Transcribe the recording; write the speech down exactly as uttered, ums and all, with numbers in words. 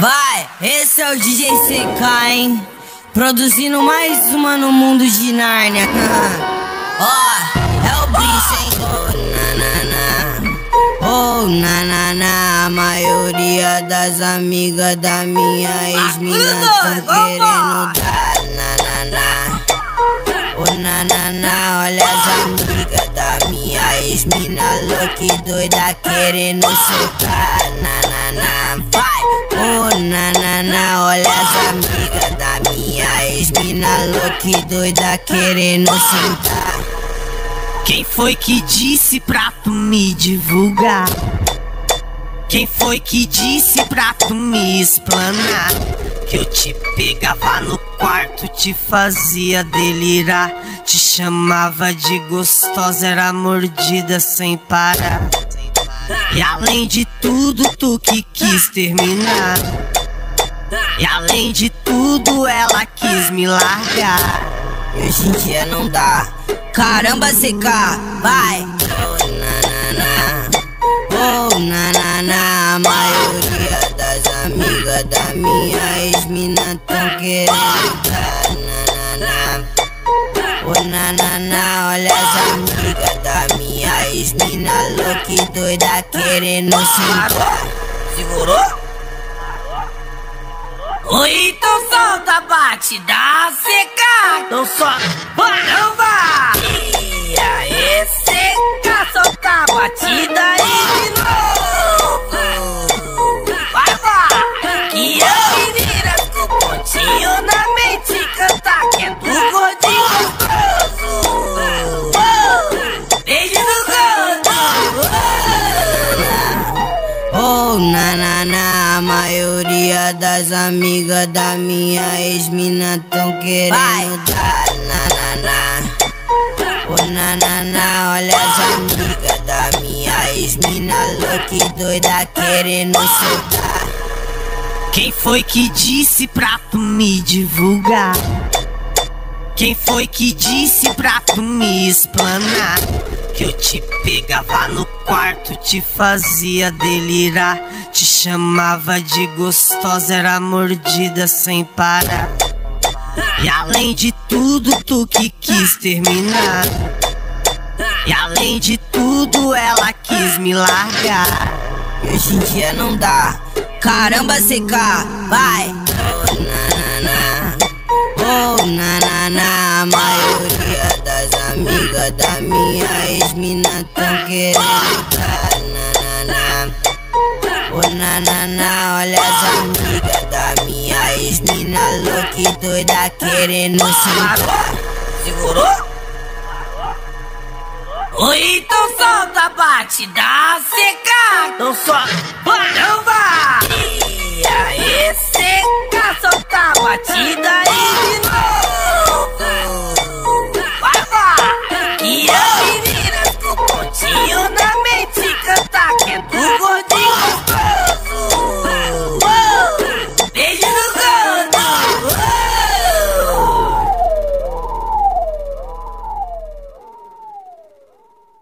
Vai, esse é o D J C K, hein? Produzindo mais uma no mundo de Nárnia. Ó, oh, é o bicho, hein? Oh, na, na, na, a maioria das amigas da minha ex-mina tão querendo dar. Na, na, na. Oh, na, na, na, olha as amigas da minha ex-mina louca e doida querendo soltar. Na, na, na, vai. Oh, na, na, na, olha as amigas da minha ex-mina louca e doida querendo sentar. Quem foi que disse pra tu me divulgar? Quem foi que disse pra tu me explanar? Que eu te pegava no quarto, te fazia delirar, te chamava de gostosa, era mordida sem parar. E além de tudo, tu que quis terminar. E além de tudo, ela quis me largar. E hoje em dia não dá. Caramba, C K, vai! Oh, na, na, na, a maioria das amigas da minha ex-mina tão querendo dar. Na, na, na. Oh, na, na, na, olha as amigas da minha ex-mina louca e doida querendo sentar. Segurou? Oi, então solta a batida, C K. Então só caramba! E aí, C K, solta a batida aí de novo. Vai lá, que eu vira com o pontinho na mente cantar, que é do gordinho gostoso. Beijo do gordo. Oh, na, na, na, a maioria das amigas da minha ex-mina tão querendo vai dar. Na, na, na. Oh, na, na, na, olha as amigas da minha ex-mina louca e doida querendo soltar. Quem foi que disse pra tu me divulgar? Quem foi que disse pra tu me explanar? Que eu te pegava no quarto, te fazia delirar, te chamava de gostosa, era mordida sem parar. E além de tudo, tu que quis terminar. E além de tudo, ela quis me largar. E hoje em dia não dá. Caramba, C K, vai! Oh, na, na, na, a maioria das amigas da minha ex-mina tão querendo dar. Na, na, na. Oh, na, na, na, olha as amigas da minha ex-mina louca e doida querendo sentar. Segurou? Oi, então solta a batida, C K. Então só caramba! E aí, C K, solta a batida aí.